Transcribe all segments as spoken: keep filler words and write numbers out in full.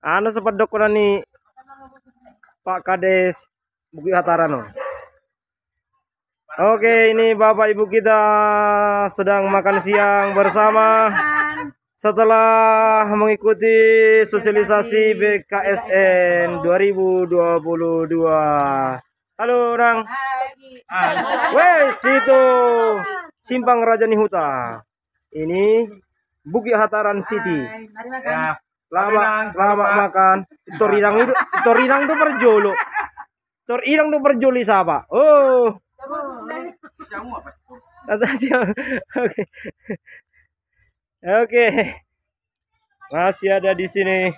Anu sepedok nih Pak Kades Bukit Hatarano. Oke, ini Bapak Ibu kita sedang makan siang bersama setelah mengikuti sosialisasi B K S N dua ribu dua puluh dua. Halo, Orang. Wes, itu Simpang Raja Nihuta. Ini Bukit Hataran City. Ya. Selamat, selamat makan. Torinang itu, Torinang itu perjolo. Torinang itu perjoli siapa? Oh. Oke. Oke. Masih ada di sini.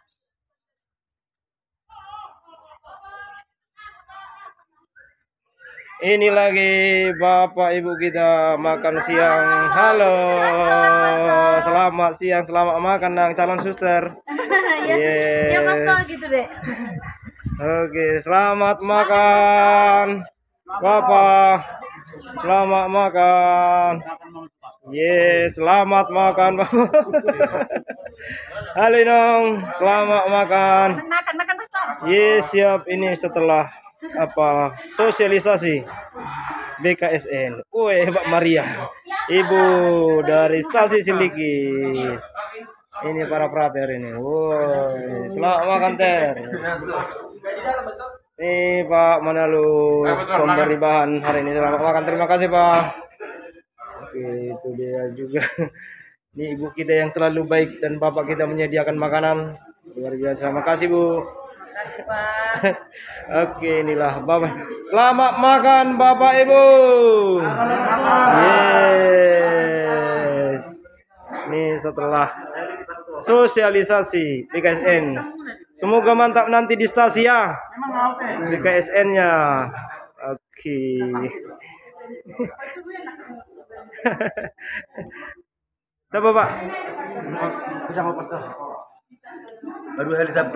Ini lagi Bapak Ibu kita makan siang. Halo, selamat siang, selamat makan nang calon suster. Yes. Ya pasti gitu deh. Oke, selamat makan, Bapak. Selamat makan. Yes, selamat makan, Bapak. Halo Nong, selamat makan. Makan, makan pastor. Yes, siap. Ini setelah apa sosialisasi B K S N. Woi, Mbak Maria, Ibu dari Stasi Silikit. Ini para prater ini. Woi, selamat makan ter. Ini Pak Manalu pemberi bahan hari ini. Selamat makan, terima kasih Pak. Oke, itu dia juga. Ini ibu kita yang selalu baik dan bapak kita menyediakan makanan luar biasa. Terima kasih Bu. Oke, inilah Bapak. Selamat makan Bapak Ibu. Yes. Ini setelah sosialisasi B K S N. Semoga mantap nanti di stasi ya. B K S N-nya. Oke. Apa Pak? Bersama pastor. Baru hari Sabtu.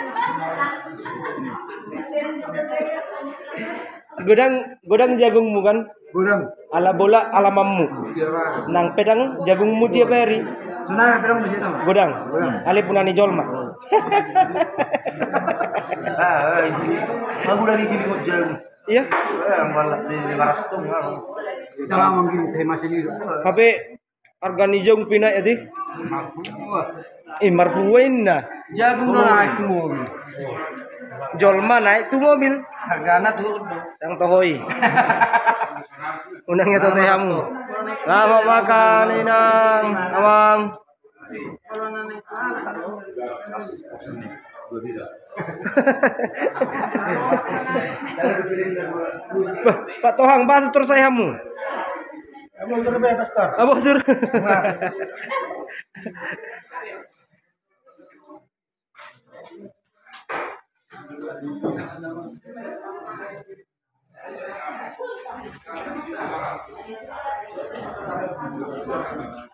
Godang godang jagungmu kan? Godang. Ala bola ala mammu. Nang pedang jagungmu dia beri. Sunan pedang di situ. Godang. Ali punani jolma. Ah, ini. Aku lagi gini kok jagung. Iya. Yang balak di lima ratus tuh. Kita lama gini teh masih di. Tapi harga nijong pina ya di. Eh marpuin nah. Jagung udah naik tuh mobil. Jolma naik tuh mobil. Hargana tuh yang tohoi. Unangnya tuh teh kamu. Selamat makan Inang, Amang. Pak Tohang bahas terus sayamu. Abang suruh bayar pastor. Abang suruh. Thank you.